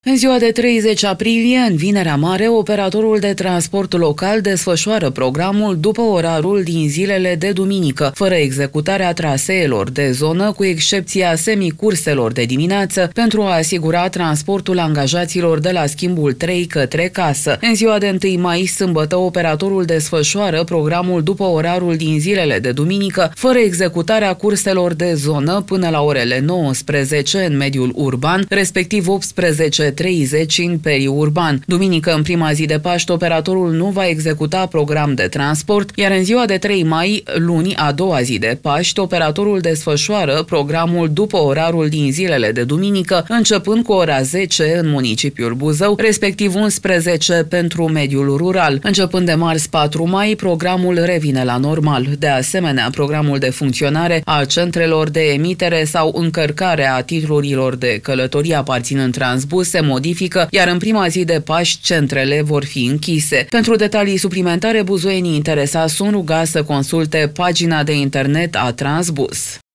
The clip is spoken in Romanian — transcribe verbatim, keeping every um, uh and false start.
În ziua de treizeci aprilie, în Vinerea Mare, operatorul de transport local desfășoară programul după orarul din zilele de duminică, fără executarea traseelor de zonă, cu excepția semicurselor de dimineață, pentru a asigura transportul angajaților de la schimbul trei către casă. În ziua de întâi mai, sâmbătă, operatorul desfășoară programul după orarul din zilele de duminică, fără executarea curselor de zonă până la orele nouăsprezece în mediul urban, respectiv optsprezece treizeci în periurban. Duminică, în prima zi de Paști, operatorul nu va executa program de transport, iar în ziua de trei mai, luni, a doua zi de Paști, operatorul desfășoară programul după orarul din zilele de duminică, începând cu ora zece în municipiul Buzău, respectiv unsprezece pentru mediul rural. Începând de marți patru mai, programul revine la normal. De asemenea, programul de funcționare a centrelor de emitere sau încărcare a titlurilor de călătorie aparținând Transbus se modifică, iar în prima zi de Paști centrele vor fi închise. Pentru detalii suplimentare, buzoienii interesați sunt rugați să consulte pagina de internet a Transbus.